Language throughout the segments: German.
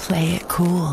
Play it cool.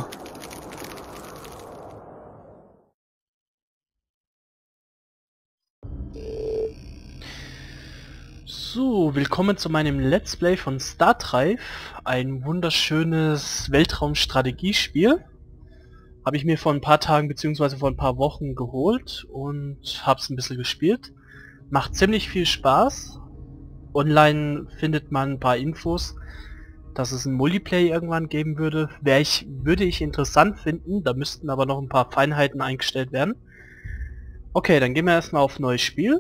So, willkommen zu meinem Let's Play von Stardrive, ein wunderschönes Weltraumstrategiespiel. Habe ich mir vor ein paar Tagen bzw. vor ein paar Wochen geholt und habe es ein bisschen gespielt. Macht ziemlich viel Spaß. Online findet man ein paar Infos, dass es ein Multiplayer irgendwann geben würde. Würde ich interessant finden, da müssten aber noch ein paar Feinheiten eingestellt werden. Okay, dann gehen wir erstmal auf neues Spiel.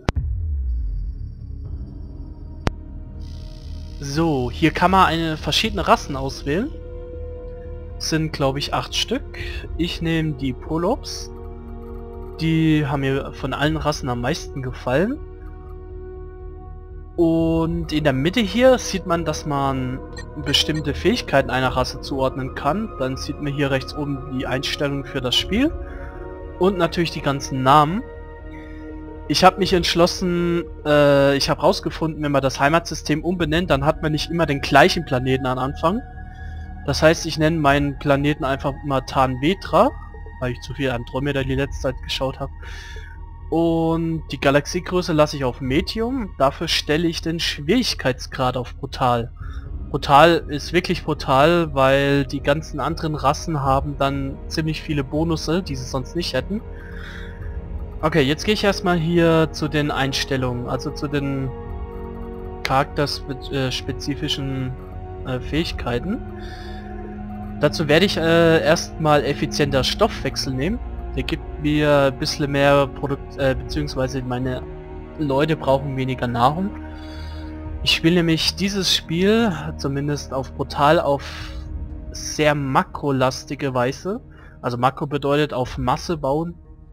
So, hier kann man verschiedene Rassen auswählen. Sind, glaube ich, 8 Stück. Ich nehme die Polops. Die haben mir von allen Rassen am meisten gefallen. Und in der Mitte hier sieht man, dass man bestimmte Fähigkeiten einer Rasse zuordnen kann. Dann sieht man hier rechts oben die Einstellungen für das Spiel. Und natürlich die ganzen Namen. Ich habe mich entschlossen, ich habe rausgefunden, wenn man das Heimatsystem umbenennt, dann hat man nicht immer den gleichen Planeten am Anfang. Das heißt, ich nenne meinen Planeten einfach immer Tan Vetra, weil ich zu viel Andromeda die letzte Zeit geschaut habe. Und die Galaxiegröße lasse ich auf Medium, dafür stelle ich den Schwierigkeitsgrad auf Brutal. Brutal ist wirklich brutal, weil die ganzen anderen Rassen haben dann ziemlich viele Bonusse, die sie sonst nicht hätten. Okay, jetzt gehe ich erstmal hier zu den Einstellungen, also zu den charakterspezifischen Fähigkeiten. Dazu werde ich erstmal effizienter Stoffwechsel nehmen. Der gibt mir ein bisschen mehr beziehungsweise meine Leute brauchen weniger Nahrung. Ich spiele nämlich dieses Spiel, zumindest auf Brutal, auf sehr makrolastige Weise. Also Makro bedeutet auf Masse bauen.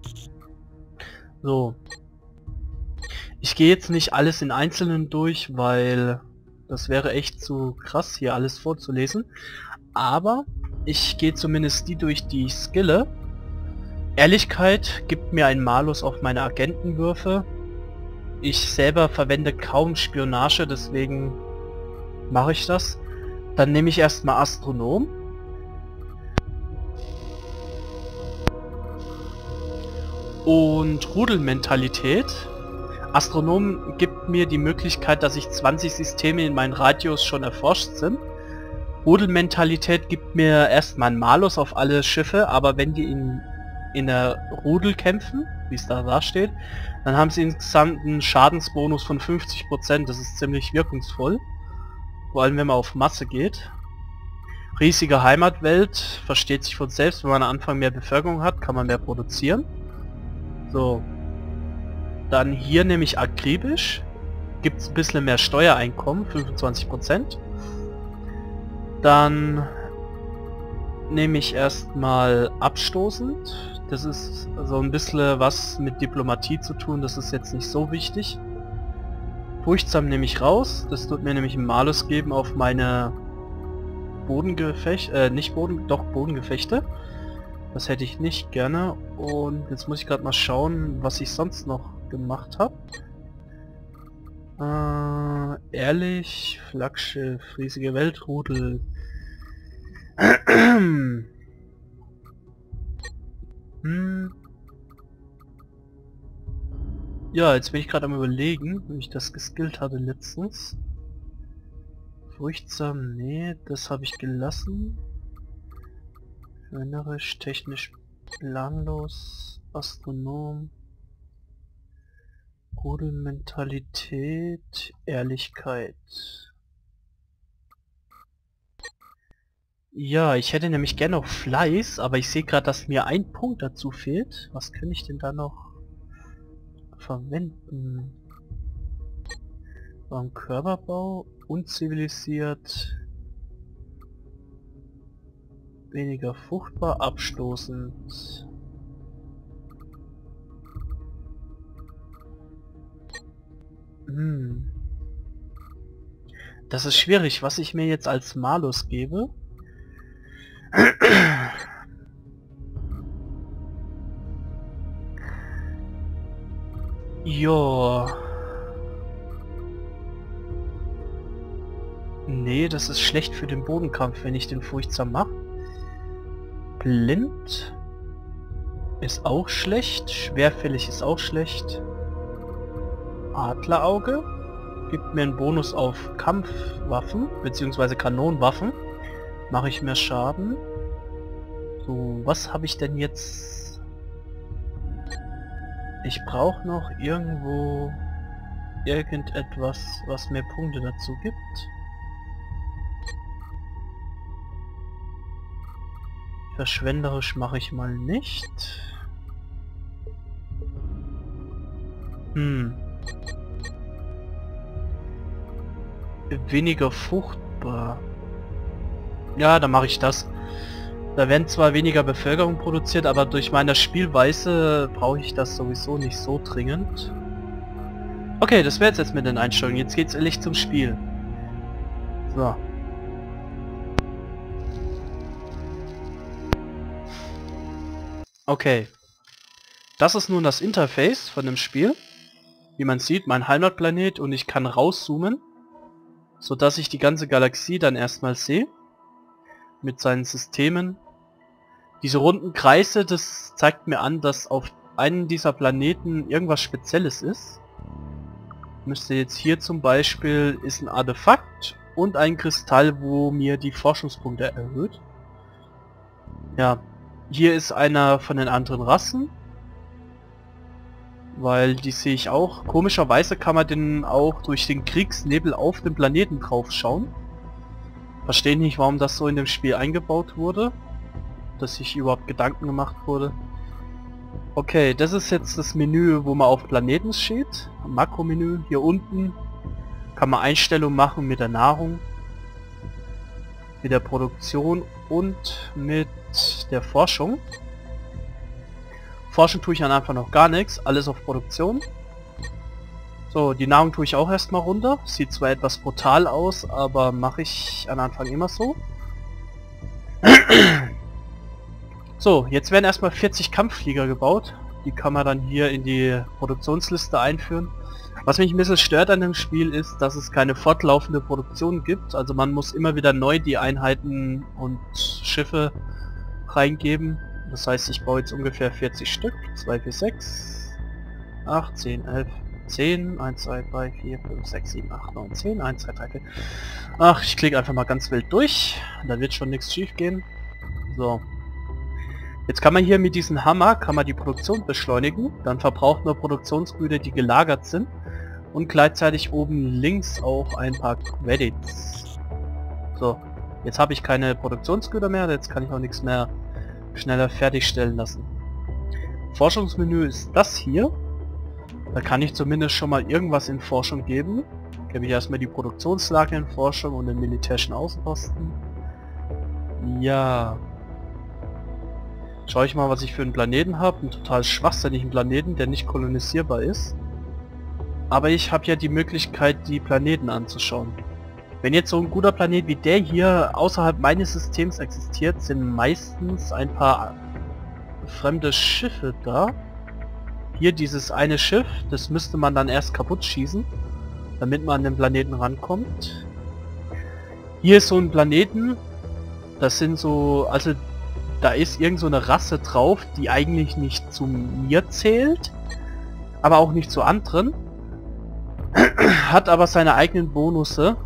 So. Ich gehe jetzt nicht alles in Einzelnen durch, weil das wäre echt zu krass, hier alles vorzulesen. Aber ich gehe zumindest die durch, die ich skille. Ehrlichkeit gibt mir einen Malus auf meine Agentenwürfe. Ich selber verwende kaum Spionage, deswegen mache ich das. Dann nehme ich erstmal Astronom. Und Rudelmentalität. Astronom gibt mir die Möglichkeit, dass ich 20 Systeme in meinem Radius schon erforscht sind. Rudelmentalität gibt mir erstmal einen Malus auf alle Schiffe, aber wenn die in der Rudel kämpfen, wie es da steht, dann haben sie insgesamt einen Schadensbonus von 50%. Das ist ziemlich wirkungsvoll. Vor allem wenn man auf Masse geht. Riesige Heimatwelt, versteht sich von selbst, wenn man am Anfang mehr Bevölkerung hat, kann man mehr produzieren. So. Dann hier nehme ich akribisch. Gibt es ein bisschen mehr Steuereinkommen, 25%. Dann nehme ich erstmal abstoßend. Das ist so ein bisschen was mit Diplomatie zu tun, das ist jetzt nicht so wichtig. Furchtsam nehme ich raus, das tut mir nämlich einen Malus geben auf meine Bodengefechte, Bodengefechte. Das hätte ich nicht gerne. Und jetzt muss ich gerade mal schauen, was ich sonst noch gemacht habe. Ehrlich, Flaggschiff, riesige Weltrudel. Ja, jetzt bin ich gerade am Überlegen, wie ich das geskillt hatte letztens. Furchtsam, nee, das habe ich gelassen. Innerisch, technisch planlos, Astronom, Rudelmentalität, Ehrlichkeit. Ja, ich hätte nämlich gerne noch Fleiß, aber ich sehe gerade, dass mir ein Punkt dazu fehlt. Was kann ich denn da noch verwenden? Beim Körperbau, unzivilisiert, weniger fruchtbar, abstoßend. Das ist schwierig, was ich mir jetzt als Malus gebe. Jo. Nee, das ist schlecht für den Bodenkampf, wenn ich den furchtsam mache. Blind ist auch schlecht. Schwerfällig ist auch schlecht. Adlerauge gibt mir einen Bonus auf Kampfwaffen bzw. Kanonenwaffen. Mache ich mehr Schaden. So, was habe ich denn jetzt? Ich brauche noch irgendwo irgendetwas, was mir Punkte dazu gibt. Verschwenderisch mache ich mal nicht. Weniger fruchtbar. Ja, dann mache ich das. Da werden zwar weniger Bevölkerung produziert, aber durch meine Spielweise brauche ich das sowieso nicht so dringend. Okay, das wäre jetzt mit den Einstellungen. Jetzt geht's ehrlich zum Spiel. So. Okay. Das ist nun das Interface von dem Spiel. Wie man sieht, mein Heimatplanet, und ich kann rauszoomen, so dass ich die ganze Galaxie dann erstmal sehe. Mit seinen Systemen. Diese runden Kreise, das zeigt mir an, dass auf einem dieser Planeten irgendwas Spezielles ist. Müsste jetzt hier zum Beispiel ist ein Artefakt und ein Kristall, wo mir die Forschungspunkte erhöht. Ja, hier ist einer von den anderen Rassen. Weil die sehe ich auch. Komischerweise kann man den auch durch den Kriegsnebel auf den Planeten drauf schauen. Verstehe nicht, warum das so in dem Spiel eingebaut wurde. Dass sich überhaupt Gedanken gemacht wurde. Okay, das ist jetzt das Menü, wo man auf Planeten steht. Makromenü. Hier unten kann man Einstellungen machen mit der Nahrung, mit der Produktion und mit der Forschung. Forschen tue ich an einfach noch gar nichts, alles auf Produktion. So, die Nahrung tue ich auch erstmal runter. Sieht zwar etwas brutal aus, aber mache ich am Anfang immer so. So, jetzt werden erstmal 40 Kampfflieger gebaut. Die kann man dann hier in die Produktionsliste einführen. Was mich ein bisschen stört an dem Spiel ist, dass es keine fortlaufende Produktion gibt. Also man muss immer wieder neu die Einheiten und Schiffe reingeben. Das heißt, ich baue jetzt ungefähr 40 Stück. 2, 4, 6, 8, 10, 11, 10, 1, 2, 3, 4, 5, 6, 7, 8, 9, 10, 1, 2, 3, 4. Ach, ich klicke einfach mal ganz wild durch. Da wird schon nichts schief gehen. So. Jetzt kann man hier mit diesem Hammer, kann man die Produktion beschleunigen. Dann verbraucht man Produktionsgüter, die gelagert sind. Und gleichzeitig oben links auch ein paar Credits. So. Jetzt habe ich keine Produktionsgüter mehr. Jetzt kann ich auch nichts mehr schneller fertigstellen lassen. Forschungsmenü ist das hier. Da kann ich zumindest schon mal irgendwas in Forschung geben. Gebe ich erstmal die Produktionslage in Forschung und den militärischen Außenposten. Ja. Schaue ich mal, was ich für einen Planeten habe. Einen total schwachsinnigen Planeten, der nicht kolonisierbar ist. Aber ich habe ja die Möglichkeit, die Planeten anzuschauen. Wenn jetzt so ein guter Planet wie der hier außerhalb meines Systems existiert, sind meistens ein paar fremde Schiffe da. Hier dieses eine Schiff, das müsste man dann erst kaputt schießen, damit man an den Planeten rankommt. Hier ist so ein Planeten, das sind so, also da ist irgend so eine Rasse drauf, die eigentlich nicht zu mir zählt, aber auch nicht zu anderen, hat aber seine eigenen Bonusse.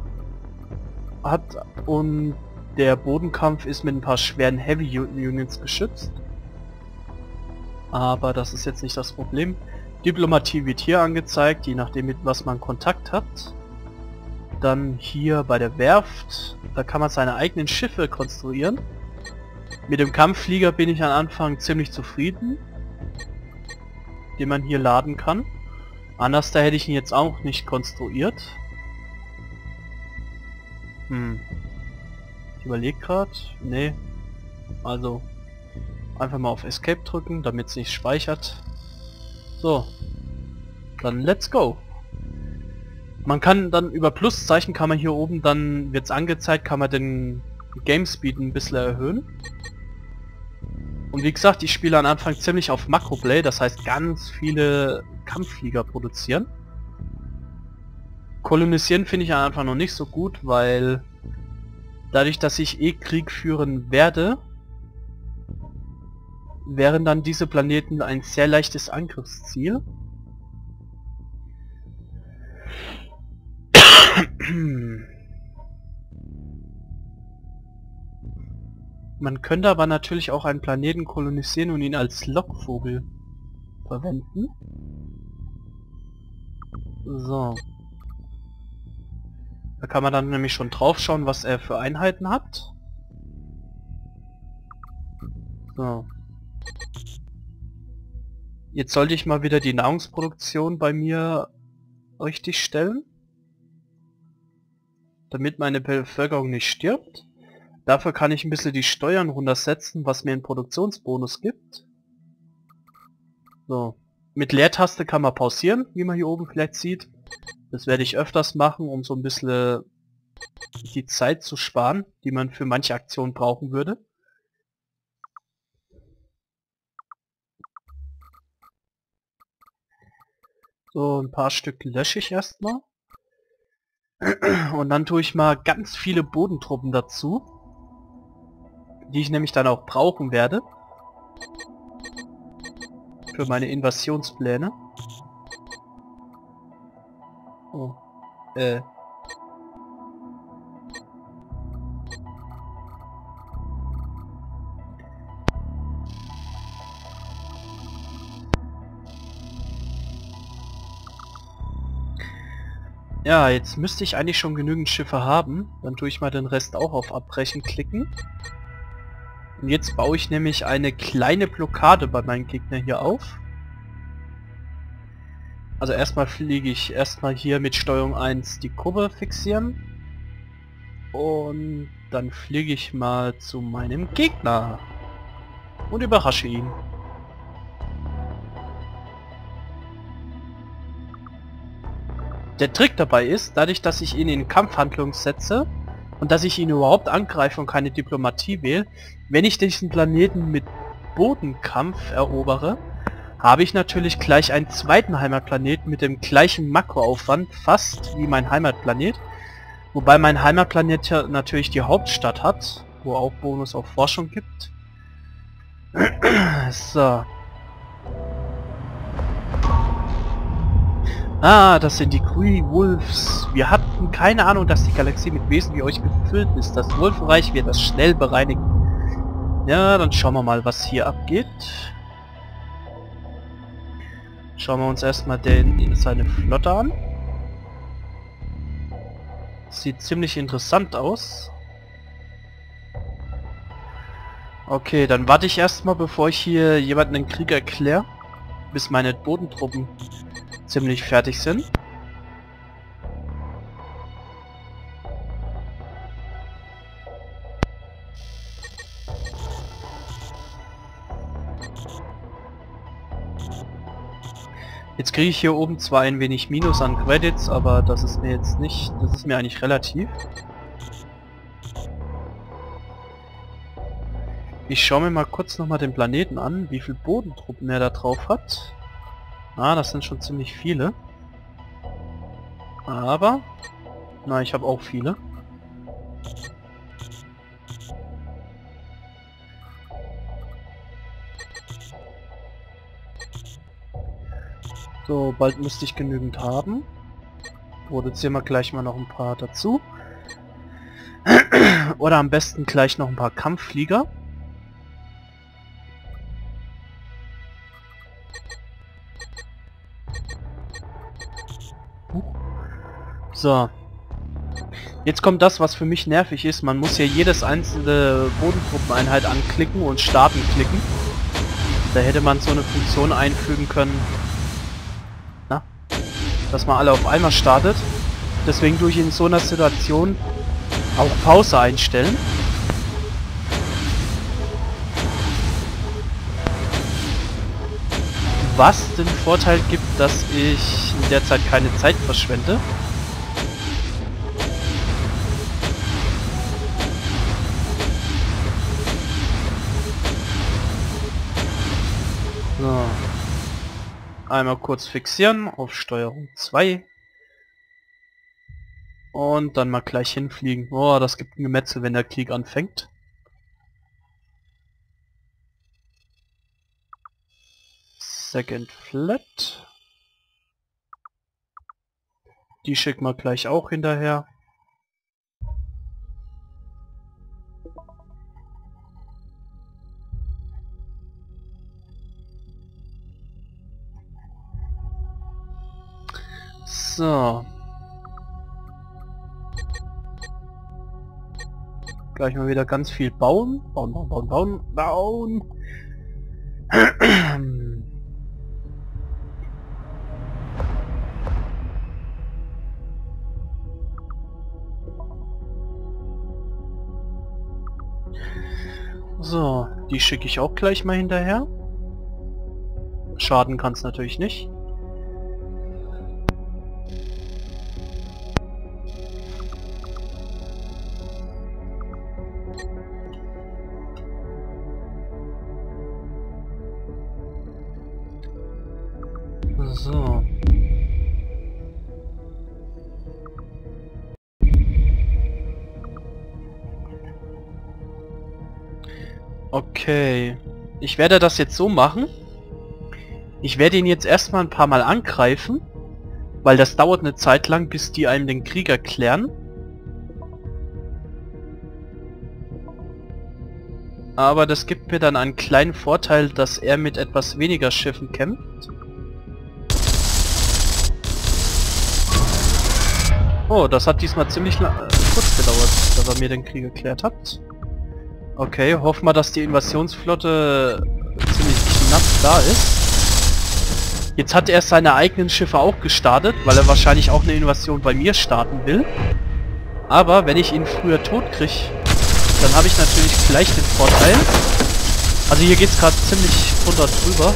Und der Bodenkampf ist mit ein paar schweren Heavy Units geschützt. Aber das ist jetzt nicht das Problem. Diplomatie wird hier angezeigt, je nachdem mit was man Kontakt hat. Dann hier bei der Werft, da kann man seine eigenen Schiffe konstruieren. Mit dem Kampfflieger bin ich am Anfang ziemlich zufrieden, den man hier laden kann. Anders da hätte ich ihn jetzt auch nicht konstruiert. Ich überlege gerade. Nee. Also einfach mal auf Escape drücken, damit es nicht speichert. So. Dann let's go. Man kann dann über Pluszeichen kann man hier oben, dann wird es angezeigt, kann man den Game Speed ein bisschen erhöhen. Und wie gesagt, ich spiele am Anfang ziemlich auf Makroplay, das heißt ganz viele Kampfflieger produzieren. Kolonisieren finde ich am Anfang noch nicht so gut, weil dadurch, dass ich Krieg führen werde, wären dann diese Planeten ein sehr leichtes Angriffsziel. Man könnte aber natürlich auch einen Planeten kolonisieren und ihn als Lockvogel verwenden. So. Da kann man dann nämlich schon drauf schauen, was er für Einheiten hat. So. Jetzt sollte ich mal wieder die Nahrungsproduktion bei mir richtig stellen, damit meine Bevölkerung nicht stirbt. Dafür kann ich ein bisschen die Steuern runtersetzen, was mir einen Produktionsbonus gibt. So. Mit Leertaste kann man pausieren, wie man hier oben vielleicht sieht. Das werde ich öfters machen, um so ein bisschen die Zeit zu sparen, die man für manche Aktionen brauchen würde. So, ein paar Stück lösche ich erstmal. Und dann tue ich mal ganz viele Bodentruppen dazu, die ich nämlich dann auch brauchen werde für meine Invasionspläne. Oh. Ja, jetzt müsste ich eigentlich schon genügend Schiffe haben. Dann tue ich mal den Rest auch auf Abbrechen klicken. Und jetzt baue ich nämlich eine kleine Blockade bei meinen Gegnern hier auf. Also erstmal fliege ich erstmal hier mit Steuerung 1 die Kurve fixieren. Und dann fliege ich mal zu meinem Gegner. Und überrasche ihn. Der Trick dabei ist, dadurch, dass ich ihn in Kampfhandlung setze und dass ich ihn überhaupt angreife und keine Diplomatie wähle, wenn ich diesen Planeten mit Bodenkampf erobere, habe ich natürlich gleich einen zweiten Heimatplaneten mit dem gleichen Makroaufwand, fast wie mein Heimatplanet. Wobei mein Heimatplanet ja natürlich die Hauptstadt hat, wo auch Bonus auf Forschung gibt. So. Ah, das sind die Kree Wolves. Wir hatten keine Ahnung, dass die Galaxie mit Wesen wie euch gefüllt ist. Das Wolfenreich wird das schnell bereinigen. Ja, dann schauen wir mal, was hier abgeht. Schauen wir uns erstmal seine Flotte an. Sieht ziemlich interessant aus. Okay, dann warte ich erstmal, bevor ich hier jemanden den Krieg erkläre, bis meine Bodentruppen ziemlich fertig sind. Jetzt kriege ich hier oben zwar ein wenig Minus an Credits, aber das ist mir jetzt nicht, das ist mir eigentlich relativ. Ich schaue mir mal kurz nochmal den Planeten an, wie viel Bodentruppen er da drauf hat. Ah, das sind schon ziemlich viele. Aber, na, ich habe auch viele. So, bald müsste ich genügend haben. Produzieren wir gleich mal noch ein paar dazu. Oder am besten gleich noch ein paar Kampfflieger. So. Jetzt kommt das, was für mich nervig ist. Man muss hier jedes einzelne Bodentruppeneinheit anklicken und starten klicken. Da hätte man so eine Funktion einfügen können, na, dass man alle auf einmal startet. Deswegen tue ich in so einer Situation auch Pause einstellen. Was den Vorteil gibt, dass ich in der Zeit keine Zeit verschwende. So. Einmal kurz fixieren auf Steuerung 2. Und dann mal gleich hinfliegen. Oh, das gibt ein Gemetzel, wenn der Krieg anfängt. Second Flat. Die schicken wir gleich auch hinterher. So. Gleich mal wieder ganz viel bauen. Bauen. So, die schicke ich auch gleich mal hinterher. Schaden kann es natürlich nicht. So. Okay. Ich werde das jetzt so machen. Ich werde ihn jetzt erstmal ein paar Mal angreifen, weil das dauert eine Zeit lang, bis die einem den Krieg erklären. Aber das gibt mir dann einen kleinen Vorteil, dass er mit etwas weniger Schiffen kämpft. Oh, das hat diesmal ziemlich kurz gedauert, dass er mir den Krieg erklärt hat. Okay, hoffen wir, dass die Invasionsflotte ziemlich knapp da ist. Jetzt hat er seine eigenen Schiffe auch gestartet, weil er wahrscheinlich auch eine Invasion bei mir starten will. Aber wenn ich ihn früher tot kriege, dann habe ich natürlich gleich den Vorteil. Also hier geht es gerade ziemlich runter drüber.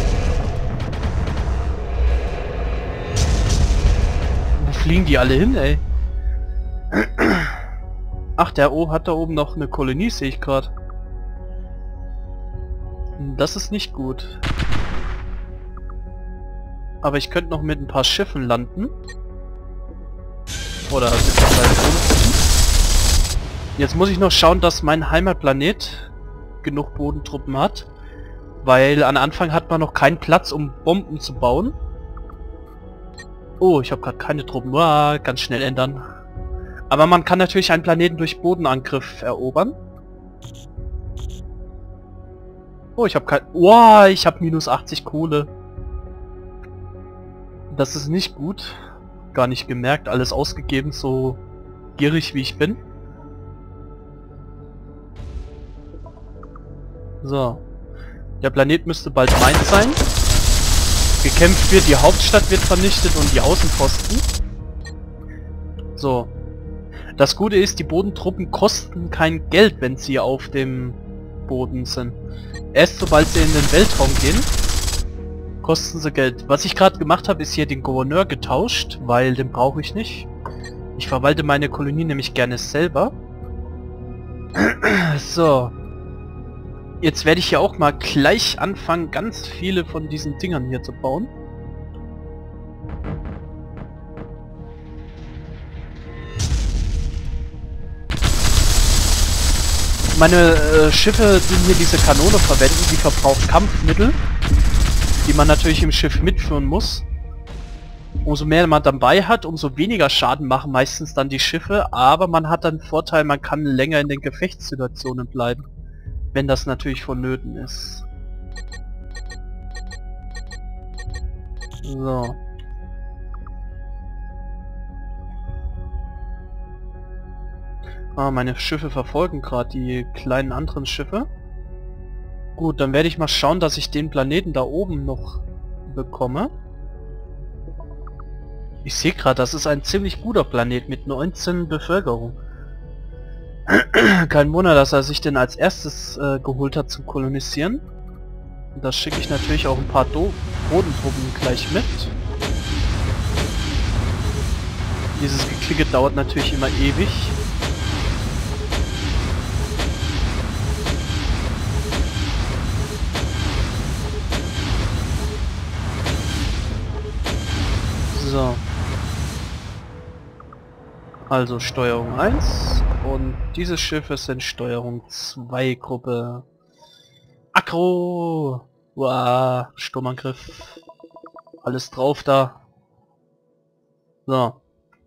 Wo fliegen die alle hin, ey? Ach, der O hat da oben noch eine Kolonie, sehe ich gerade. Das ist nicht gut. Aber ich könnte noch mit ein paar Schiffen landen. Oder sind wir bei unten? Jetzt muss ich noch schauen, dass mein Heimatplanet genug Bodentruppen hat. Weil am Anfang hat man noch keinen Platz, um Bomben zu bauen. Oh, ich habe gerade keine Truppen. Ganz schnell ändern. Aber man kann natürlich einen Planeten durch Bodenangriff erobern. Oh, ich habe kein... Wow, ich habe minus 80 Kohle. Das ist nicht gut. Gar nicht gemerkt, alles ausgegeben, so gierig wie ich bin. So. Der Planet müsste bald mein sein. Gekämpft wird, die Hauptstadt wird vernichtet und die Außenposten. So. Das Gute ist, die Bodentruppen kosten kein Geld, wenn sie auf dem Boden sind. Erst sobald sie in den Weltraum gehen, kosten sie Geld. Was ich gerade gemacht habe, ist hier den Gouverneur getauscht, weil den brauche ich nicht. Ich verwalte meine Kolonie nämlich gerne selber. So. Jetzt werde ich hier auch mal gleich anfangen, ganz viele von diesen Dingern hier zu bauen. Meine Schiffe, die hier diese Kanone verwenden, die verbraucht Kampfmittel, die man natürlich im Schiff mitführen muss. Umso mehr man dabei hat, umso weniger Schaden machen meistens dann die Schiffe, aber man hat dann den Vorteil, man kann länger in den Gefechtssituationen bleiben, wenn das natürlich vonnöten ist. So. Ah, meine Schiffe verfolgen gerade die kleinen anderen Schiffe. Gut, dann werde ich mal schauen, dass ich den Planeten da oben noch bekomme. Ich sehe gerade, das ist ein ziemlich guter Planet mit 19 Bevölkerung. Kein Wunder, dass er sich den als erstes geholt hat zum Kolonisieren. Und da schicke ich natürlich auch ein paar Bodentruppen gleich mit. Dieses Geklicke dauert natürlich immer ewig. So. Also Steuerung 1 und diese Schiffe sind Steuerung 2 Gruppe. Aggro! Uah, Sturmangriff. Alles drauf da. So.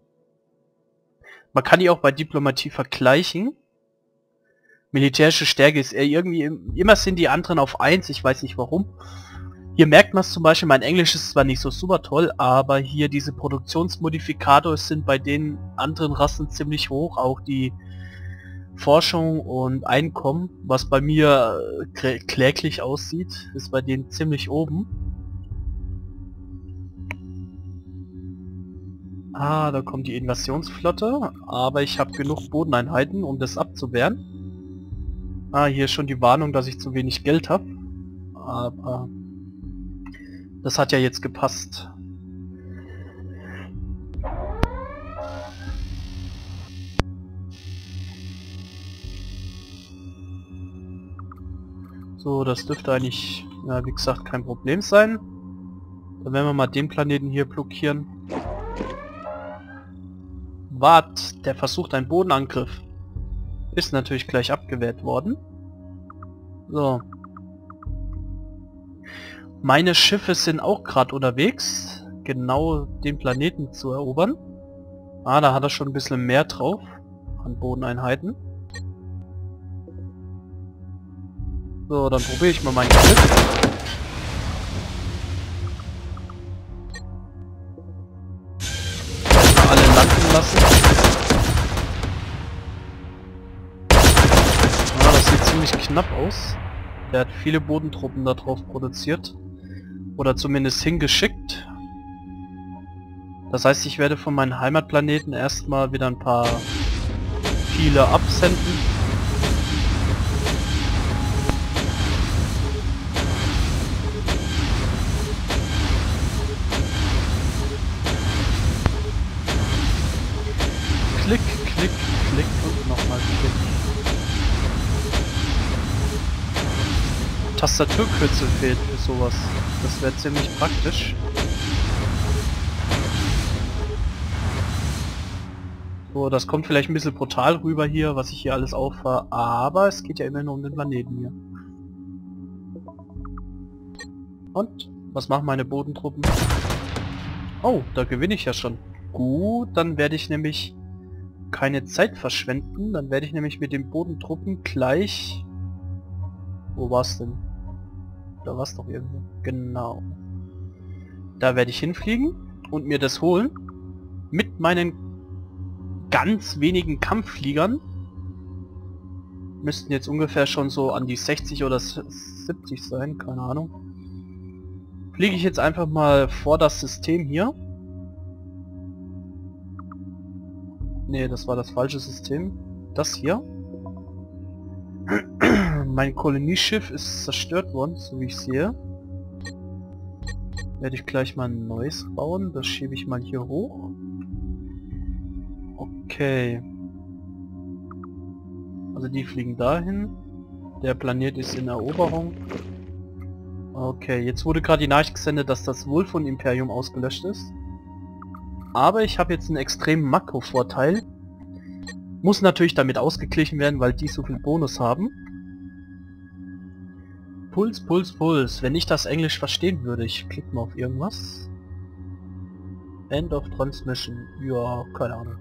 Man kann die auch bei Diplomatie vergleichen. Militärische Stärke ist eher irgendwie... Immer sind die anderen auf 1, ich weiß nicht warum. Hier merkt man es zum Beispiel, mein Englisch ist zwar nicht so super toll, aber hier diese Produktionsmodifikator sind bei den anderen Rassen ziemlich hoch. Auch die Forschung und Einkommen, was bei mir kläglich aussieht, ist bei denen ziemlich oben. Ah, da kommt die Invasionsflotte, aber ich habe genug Bodeneinheiten, um das abzuwehren. Ah, hier ist schon die Warnung, dass ich zu wenig Geld habe. Aber das hat ja jetzt gepasst. So, das dürfte eigentlich, ja, wie gesagt, kein Problem sein. Dann werden wir mal den Planeten hier blockieren. Wart, der versucht einen Bodenangriff. Ist natürlich gleich abgewehrt worden. So. Meine Schiffe sind auch gerade unterwegs, genau den Planeten zu erobern. Ah, da hat er schon ein bisschen mehr drauf an Bodeneinheiten. So, dann probiere ich mal mein Glück. Mal alle landen lassen. Ah, das sieht ziemlich knapp aus. Der hat viele Bodentruppen da drauf produziert. Oder zumindest hingeschickt. Das heißt, ich werde von meinen Heimatplaneten erstmal wieder ein paar viele absenden. Klick, klick, klick und nochmal klick. Tastaturkürzel fehlt für sowas. Das wäre ziemlich praktisch. So, das kommt vielleicht ein bisschen brutal rüber hier, was ich hier alles auffahre, aber es geht ja immer nur um den Planeten hier. Und? Was machen meine Bodentruppen? Oh, da gewinne ich ja schon. Gut, dann werde ich nämlich keine Zeit verschwenden. Dann werde ich nämlich mit den Bodentruppen gleich... Wo war's denn? Da war's doch irgendwo. Genau. Da werde ich hinfliegen und mir das holen. Mit meinen ganz wenigen Kampffliegern. Müssten jetzt ungefähr schon so an die 60 oder 70 sein, keine Ahnung. Fliege ich jetzt einfach mal vor das System hier. Ne, das war das falsche System. Das hier. Mein Kolonieschiff ist zerstört worden, so wie ich sehe. Werde ich gleich mal ein neues bauen. Das schiebe ich mal hier hoch. Okay. Also die fliegen dahin. Der Planet ist in Eroberung. Okay, jetzt wurde gerade die Nachricht gesendet, dass das Wolfon-Imperium ausgelöscht ist. Aber ich habe jetzt einen extremen Makro-Vorteil. Muss natürlich damit ausgeglichen werden, weil die so viel Bonus haben. Puls, Puls, Puls. Wenn ich das Englisch verstehen würde, ich klicke mal auf irgendwas. End of Transmission. Ja, keine Ahnung.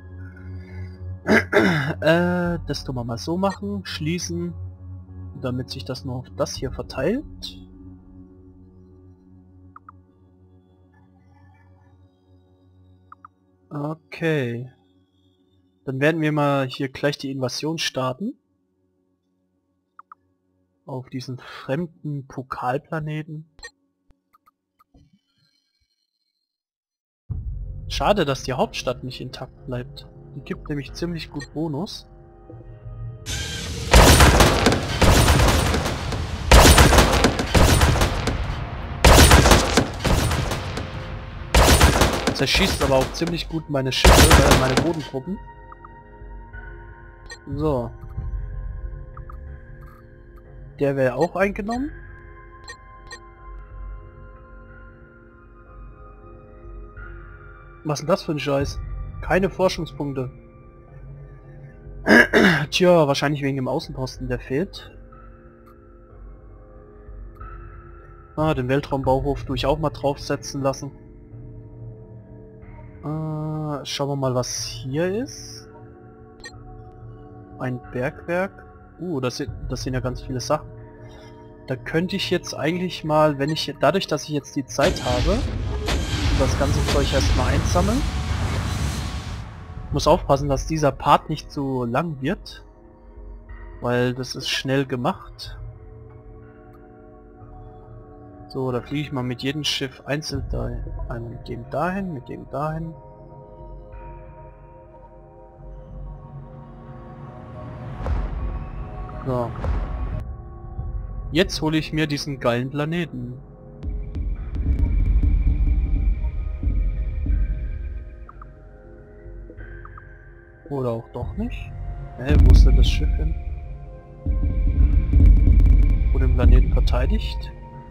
Das tun wir mal so machen. Schließen. Damit sich das nur auf das hier verteilt. Okay. Dann werden wir mal hier gleich die Invasion starten. Auf diesen fremden Pokalplaneten. Schade, dass die Hauptstadt nicht intakt bleibt. Die gibt nämlich ziemlich gut Bonus. Zerschießt aber auch ziemlich gut meine Schiffe, meine Bodentruppen. So. Der wäre auch eingenommen. Was ist denn das für ein Scheiß? Keine Forschungspunkte. Tja, wahrscheinlich wegen dem Außenposten, der fehlt. Ah, den Weltraumbauhof tue ich auch mal draufsetzen lassen. Schauen wir mal, was hier ist. Ein Bergwerk. Das sind ja ganz viele Sachen. Da könnte ich jetzt eigentlich mal, wenn ich dadurch, dass ich jetzt die Zeit habe, das ganze Zeug erstmal einsammeln. Muss aufpassen, dass dieser Part nicht zu lang wird, weil das ist schnell gemacht. So, da fliege ich mal mit jedem Schiff einzeln dahin. Einmal mit dem dahin, mit dem dahin. So. Jetzt hole ich mir diesen geilen Planeten. Oder auch doch nicht. Wo ist denn das Schiff hin? Wo den Planeten verteidigt?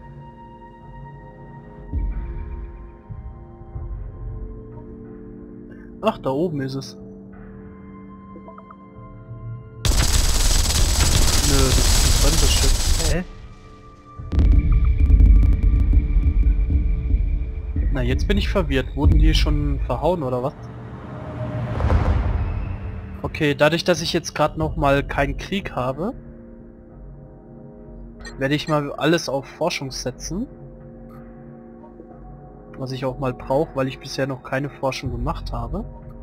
Ach, da oben ist es. Nö, das ist ein fremdes Schiff. Hä? Na, jetzt bin ich verwirrt. Wurden die schon verhauen oder was? Okay, dadurch, dass ich jetzt gerade noch mal keinen Krieg habe, werde ich mal alles auf Forschung setzen. Was ich auch mal brauche, weil ich bisher noch keine Forschung gemacht habe.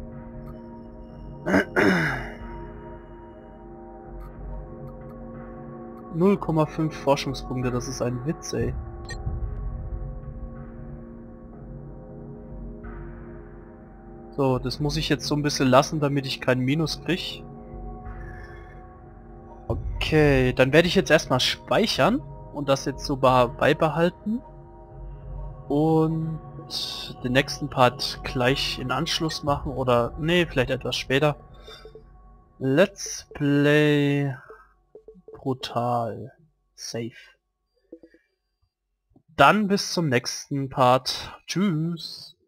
0,5 Forschungspunkte, das ist ein Witz, ey. So, das muss ich jetzt so ein bisschen lassen, damit ich keinen Minus krieg. Okay, dann werde ich jetzt erstmal speichern und das jetzt so beibehalten. Und den nächsten Part gleich in Anschluss machen oder... nee, vielleicht etwas später. Let's Play brutal. Safe. Dann bis zum nächsten Part. Tschüss.